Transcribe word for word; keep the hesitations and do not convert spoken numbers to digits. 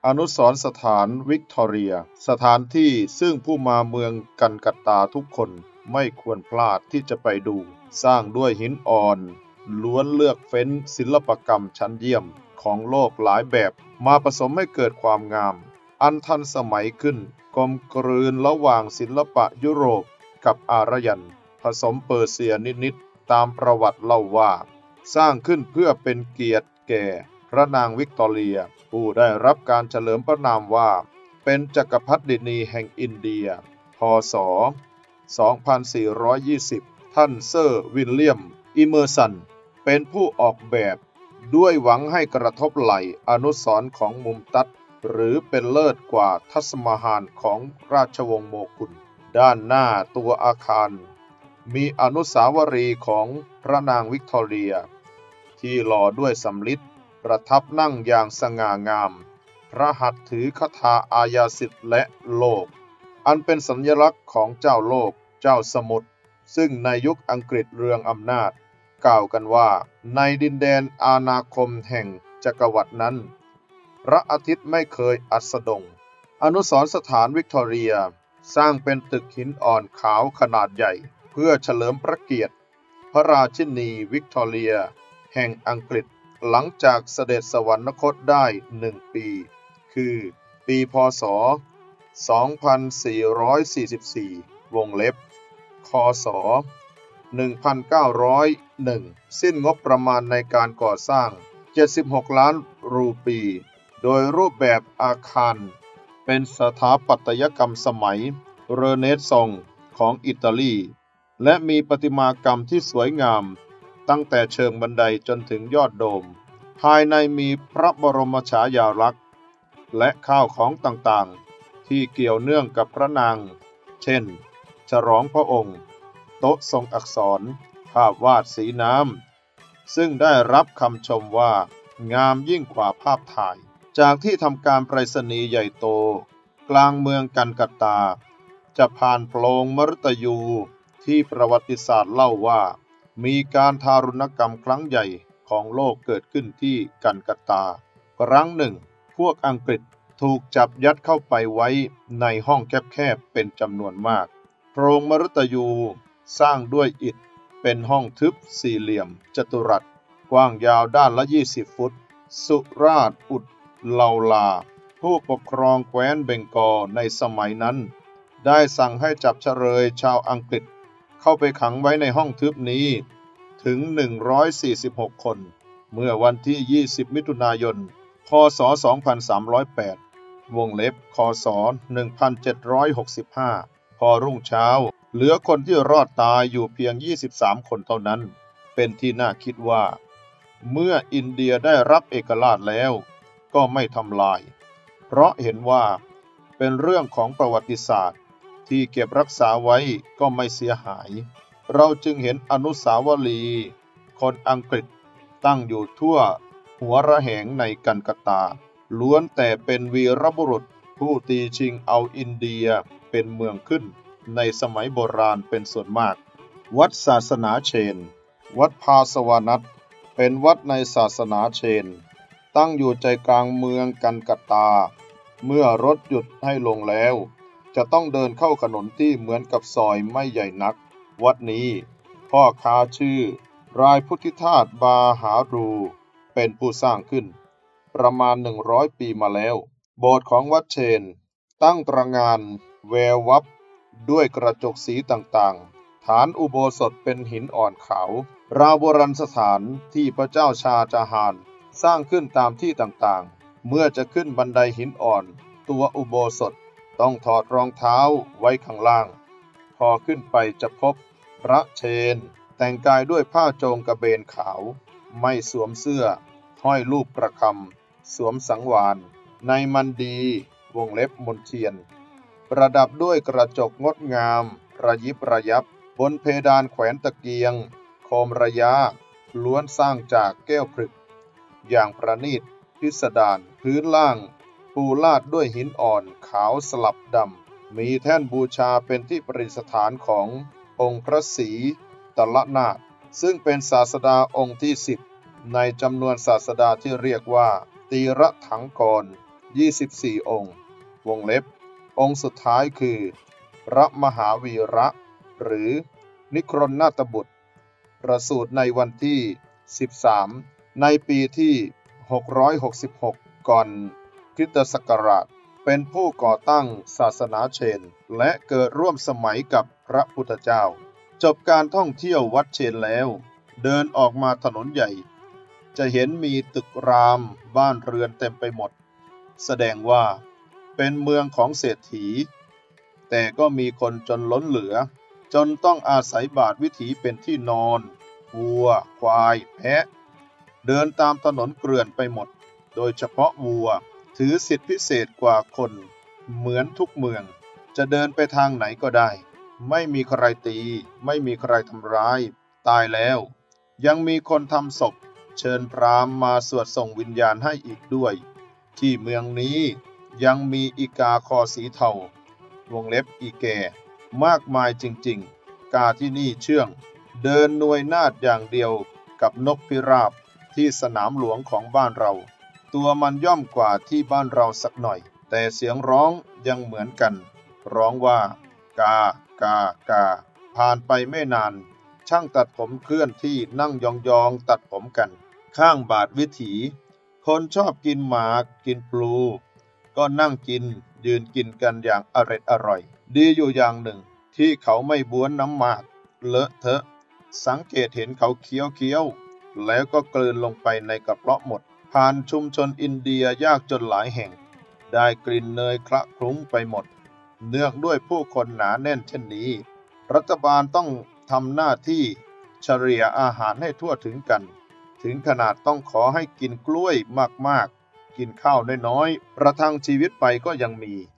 อนุสรณ์สถานวิกตอเรียสถานที่ซึ่งผู้มาเมืองกันกัตตาทุกคนไม่ควรพลาดที่จะไปดูสร้างด้วยหินอ่อนล้วนเลือกเฟ้นศิลปกรรมชั้นเยี่ยมของโลกหลายแบบมาผสมให้เกิดความงามอันทันสมัยขึ้นกลมกลืนระหว่างศิลปะยุโรปกับอารยันผสมเปอร์เซียนิดๆตามประวัติเล่าว่าสร้างขึ้นเพื่อเป็นเกียรติแก่พระนางวิกตอเรียผู้ได้รับการเฉลิมพระนามว่าเป็นจักรพรรดินีแห่งอินเดียพ.ศ. สองพันสี่ร้อยยี่สิบ ท่านเซอร์วิลเลียมอิเมอร์สันเป็นผู้ออกแบบด้วยหวังให้กระทบไหล่อนุสรณ์ของมุมตัดหรือเป็นเลิศกว่าทัศมหาญของราชวงศ์โมกุลด้านหน้าตัวอาคารมีอนุสาวรีย์ของพระนางวิกตอเรียที่หล่อด้วยสำริดประทับนั่งอย่างสง่างามพระหัตถ์ถือคทาอาญาสิทธิ์และโลกอันเป็นสัญลักษณ์ของเจ้าโลกเจ้าสมุทรซึ่งในยุคอังกฤษเรืองอำนาจกล่าวกันว่าในดินแดนอาณาคมแห่งจักรวรรดินั้นพระอาทิตย์ไม่เคยอัสดงอนุสรณ์สถานวิกตอเรียสร้างเป็นตึกหินอ่อนขาวขนาดใหญ่เพื่อเฉลิมพระเกียรติพระราชินีวิกตอเรียแห่งอังกฤษหลังจากเสด็จสวรรคตได้หนึ่งปีคือปีพ.ศ. สองพันสี่ร้อยสี่สิบสี่ วงเล็บค.ศ. หนึ่งพันเก้าร้อยเอ็ด สิ้นงบประมาณในการก่อสร้างเจ็ดสิบหกล้านรูปีโดยรูปแบบอาคารเป็นสถาปัตยกรรมสมัยเรเนซองส์ของอิตาลีและมีประติมากรรมที่สวยงามตั้งแต่เชิงบันไดจนถึงยอดโดมภายในมีพระบรมฉายาลักษณ์และข้าวของต่างๆที่เกี่ยวเนื่องกับพระนางเช่นฉลองพระองค์โต๊ะทรงอักษรภาพวาดสีน้ำซึ่งได้รับคำชมว่างามยิ่งกว่าภาพถ่ายจากที่ทำการไปรษณีย์ใหญ่โตกลางเมืองกันกัตตาจะผ่านโพรงมฤตยูที่ประวัติศาสตร์เล่าว่ามีการทารุณกรรมครั้งใหญ่ของโลกเกิดขึ้นที่กันกัตตาครั้งหนึ่งพวกอังกฤษถูกจับยัดเข้าไปไว้ในห้องแคบๆเป็นจำนวนมากโพรงมฤตยูสร้างด้วยอิฐเป็นห้องทึบสี่เหลี่ยมจัตุรัสกว้างยาวด้านละยี่สิบฟุตสุราษฎร์อุดเลาลาผู้ปกครองแคว้นเบงกอลในสมัยนั้นได้สั่งให้จับเฉลยชาวอังกฤษเข้าไปขังไว้ในห้องทึบนี้ถึงหนึ่งร้อยสี่สิบหกคนเมื่อวันที่ยี่สิบมิถุนายนค.ศ. สองพันสามร้อยแปดวงเล็บค.ศ. หนึ่งพันเจ็ดร้อยหกสิบห้าพอรุ่งเช้าเหลือคนที่รอดตายอยู่เพียงยี่สิบสามคนเท่านั้นเป็นที่น่าคิดว่าเมื่ออินเดียได้รับเอกราชแล้วก็ไม่ทำลายเพราะเห็นว่าเป็นเรื่องของประวัติศาสตร์ที่เก็บรักษาไว้ก็ไม่เสียหายเราจึงเห็นอนุสาวรีย์คนอังกฤษตั้งอยู่ทั่วหัวระแหงในกันกัตตาล้วนแต่เป็นวีรบุรุษผู้ตีชิงเอาอินเดียเป็นเมืองขึ้นในสมัยโบราณเป็นส่วนมากวัดศาสนาเชนวัดพาสวานัสเป็นวัดในศาสนาเชนตั้งอยู่ใจกลางเมืองกันกัตตาเมื่อรถหยุดให้ลงแล้วจะต้องเดินเข้าถนนที่เหมือนกับซอยไม่ใหญ่นักวัดนี้พ่อค้าชื่อรายพุทธิทาสบาหารูเป็นผู้สร้างขึ้นประมาณหนึ่งร้อยปีมาแล้วโบสถ์ของวัดเชนตั้งตระหง่านแวววับด้วยกระจกสีต่างๆฐานอุโบสถเป็นหินอ่อนขาวราวโบราณสถานที่พระเจ้าชาจาฮานสร้างขึ้นตามที่ต่างๆเมื่อจะขึ้นบันไดหินอ่อนตัวอุโบสถต้องถอดรองเท้าไว้ข้างล่างพอขึ้นไปจะพบพระเชนแต่งกายด้วยผ้าโจงกระเบนขาวไม่สวมเสื้อห้อยลูกประคำสวมสังวาลในมันดีวงเล็บมนเทียนประดับด้วยกระจกงดงามระยิบระยับบนเพดานแขวนตะเกียงโคมระยะล้วนสร้างจากแก้วผลึกอย่างประณีตพิสดารพื้นล่างปูลาดด้วยหินอ่อนขาวสลับดำมีแท่นบูชาเป็นที่ประดิษฐานขององค์พระศรีตละนาถซึ่งเป็นศาสดาองค์ที่สิบในจำนวนศาสดาที่เรียกว่าตีระถังกรยี่สิบสี่ องค์วงเล็บองค์สุดท้ายคือพระมหาวีระหรือนิครนนาถบุตรประสูติในวันที่สิบสามในปีที่หกร้อยหกสิบหกก่อนคริสตศักราชเป็นผู้ก่อตั้งศาสนาเชนและเกิดร่วมสมัยกับพระพุทธเจ้าจบการท่องเที่ยววัดเชนแล้วเดินออกมาถนนใหญ่จะเห็นมีตึกรามบ้านเรือนเต็มไปหมดแสดงว่าเป็นเมืองของเศรษฐีแต่ก็มีคนจนล้นเหลือจนต้องอาศัยบาทวิถีเป็นที่นอนวัวควายแพะเดินตามถนนเกลื่อนไปหมดโดยเฉพาะวัวถือสิทธิพิเศษกว่าคนเหมือนทุกเมืองจะเดินไปทางไหนก็ได้ไม่มีใครตีไม่มีใครทำร้ายตายแล้วยังมีคนทำศพเชิญพราหมณ์มาสวดส่งวิญญาณให้อีกด้วยที่เมืองนี้ยังมีอีกาคอสีเทาวงเล็บอีแก่มากมายจริงๆกาที่นี่เชื่องเดินหน่วยนาฏอย่างเดียวกับนกพิราบที่สนามหลวงของบ้านเราตัวมันย่อมกว่าที่บ้านเราสักหน่อยแต่เสียงร้องยังเหมือนกันร้องว่ากากากาผ่านไปไม่นานช่างตัดผมเคลื่อนที่นั่งยองๆตัดผมกันข้างบาทวิถีคนชอบกินหมากกินปลูก็นั่งกินยืนกินกันอย่างอร็ดอร่อยดีอยู่อย่างหนึ่งที่เขาไม่บ้วนน้ำหมากเลอะเทอะสังเกตเห็นเขาเคี้ยวเคี้ยวแล้วก็กลืนลงไปในกระเพาะหมดผ่านชุมชนอินเดียยากจนหลายแห่งได้กลิ่นเนยคละคลุ้งไปหมดเนื่องด้วยผู้คนหนาแน่นเช่นนี้รัฐบาลต้องทำหน้าที่เฉลี่ยอาหารให้ทั่วถึงกันถึงขนาดต้องขอให้กินกล้วยมากๆกินข้าวน้อยๆประทังชีวิตไปก็ยังมี